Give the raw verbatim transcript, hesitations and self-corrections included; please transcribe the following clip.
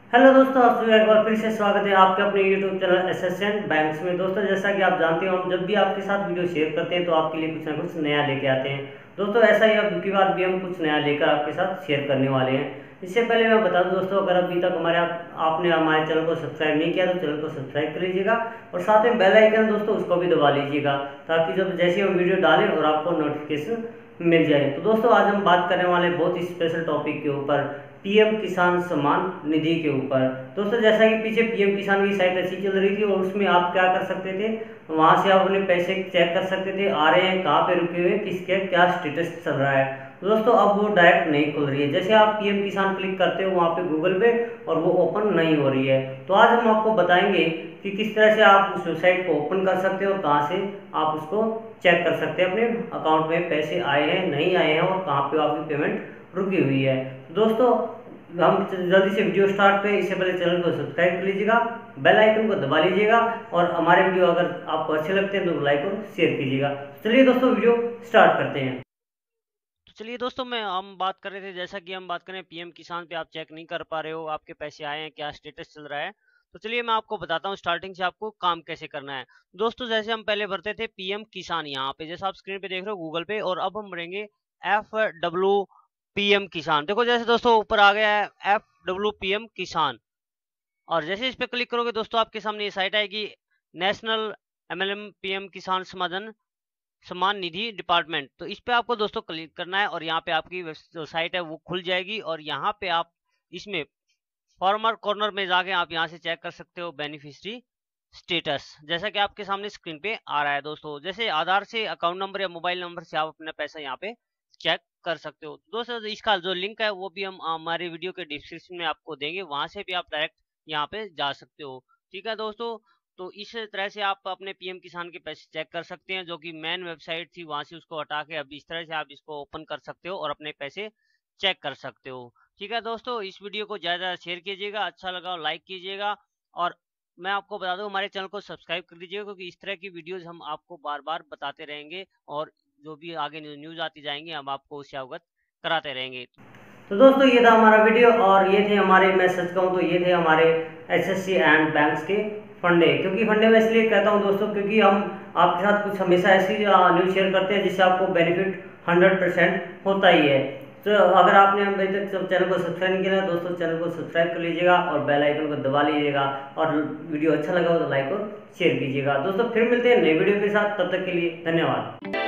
Hello दोस्तों, आप सभी का एक बार फिर से स्वागत है आपके अपने यूट्यूब चैनल एसेसिएंट बैंक्स में। दोस्तों, जैसा कि आप जानते हो, हम जब भी आपके साथ वीडियो शेयर करते हैं तो आपके लिए कुछ ना कुछ नया लेके आते हैं। दोस्तों, ऐसा ही अब की बार भी हम कुछ नया लेकर आपके साथ शेयर करने वाले हैं। इससे पहले मैं बता दूं दोस्तों, अगर अभी तक हमारे आप, आपने हमारे चैनल को सब्सक्राइब नहीं किया तो चैनल को सब्सक्राइब कर लीजिएगा और साथ में बेल आइकन दोस्तों उसको भी दबा लीजिएगा, ताकि जब जैसे हम वीडियो डालें और आपको नोटिफिकेशन मिल जाए। तो दोस्तों, आज हम बात करने वाले बहुत ही स्पेशल टॉपिक के ऊपर, पीएम किसान सम्मान निधि के ऊपर। दोस्तों, जैसा कि पीछे पीएम किसान की साइट अच्छी चल रही थी और उसमें आप क्या कर सकते थे, वहां से आप अपने पैसे चेक कर सकते थे, आ रहे हैं, कहाँ पे रुके हुए, किसके क्या स्टेटस चल रहा है। तो दोस्तों, अब वो डायरेक्ट नहीं खुल रही है। जैसे आप पीएम किसान क्लिक करते हो वहाँ पे गूगल पे, और वो ओपन नहीं हो रही है। तो आज हम आपको बताएंगे कि किस तरह से आप उस वेबसाइट को ओपन कर सकते हो और कहाँ से आप उसको चेक कर सकते हैं, अपने अकाउंट में पैसे आए हैं, नहीं आए हैं, और कहाँ पे आपकी पेमेंट रुकी हुई है। दोस्तों, हम जल्दी से वीडियो स्टार्ट करें इससे पहले चैनल को सब्सक्राइब कर लीजिएगा, बेल आइकन को दबा लीजिएगा, और हमारे वीडियो अगर आपको अच्छे लगते हैं तो लाइक और शेयर कीजिएगा। चलिए दोस्तों, वीडियो स्टार्ट करते हैं। तो चलिए दोस्तों, मैं हम बात कर रहे थे, जैसा कि हम बात करें पीएम किसान पे, आप चेक नहीं कर पा रहे हो आपके पैसे आए हैं, क्या स्टेटस चल रहा है। तो चलिए मैं आपको बताता हूँ स्टार्टिंग से आपको काम कैसे करना है। दोस्तों, जैसे हम पहले भरते थे पीएम किसान, यहाँ पे जैसा आप स्क्रीन पे देख रहे हो गूगल पे, और अब हम भरेंगे एफ डब्ल्यू पीएम किसान। देखो जैसे दोस्तों ऊपर आ गया है एफ डब्ल्यू पीएम किसान, और जैसे इस पे क्लिक करोगे दोस्तों आपके सामने ये साइट आएगी, नेशनल एमएलएम पीएम किसान समाधान सम्मान निधि डिपार्टमेंट। तो इस पे आपको दोस्तों क्लिक करना है और यहाँ पे आपकी जो साइट है वो खुल जाएगी, और यहाँ पे आप इसमें फॉर्मर कॉर्नर में जाके आप यहाँ से चेक कर सकते हो बेनिफिशियरी स्टेटस, जैसा कि आपके सामने स्क्रीन पे आ रहा है। दोस्तों, जैसे आधार से, अकाउंट नंबर या मोबाइल नंबर से आप अपना पैसा यहाँ पे चेक कर सकते हो। दोस्तों, इसका जो लिंक है वो भी हम हमारे वीडियो के डिस्क्रिप्शन में आपको देंगे, वहां से भी आप डायरेक्ट यहाँ पे जा सकते हो। ठीक है दोस्तों, तो इस तरह से आप अपने पीएम किसान के पैसे चेक कर सकते हैं, जो कि मेन वेबसाइट थी वहां से उसको हटा के अब इस तरह से आप इसको ओपन कर सकते हो और अपने पैसे चेक कर सकते हो। ठीक है दोस्तों, इस वीडियो को ज़्यादा शेयर कीजिएगा, अच्छा लगा लाइक कीजिएगा, और मैं आपको बता दूं हमारे चैनल को सब्सक्राइब कर दीजिएगा, क्योंकि इस तरह की वीडियोस हम आपको बार बार बताते रहेंगे, और जो भी आगे न्यूज़ आती जाएंगी हम आपको उससे अवगत कराते रहेंगे। तो दोस्तों, ये था हमारा वीडियो, और ये थे हमारे, मैं सच कहूँ तो ये थे हमारे एसएससी एंड बैंक्स के फंडे। क्योंकि फंडे मैं इसलिए कहता हूँ दोस्तों, क्योंकि हम आपके साथ कुछ हमेशा ऐसी न्यूज़ शेयर करते हैं जिससे आपको बेनिफिट हंड्रेड परसेंट होता ही है। तो अगर आपने अभी तक चैनल को सब्सक्राइब नहीं किया दोस्तों, चैनल को सब्सक्राइब कर लीजिएगा और बेल आइकन को दबा लीजिएगा, और वीडियो अच्छा लगा हो तो लाइक और शेयर कीजिएगा। दोस्तों, फिर मिलते हैं नए वीडियो के साथ, तब तक के लिए धन्यवाद।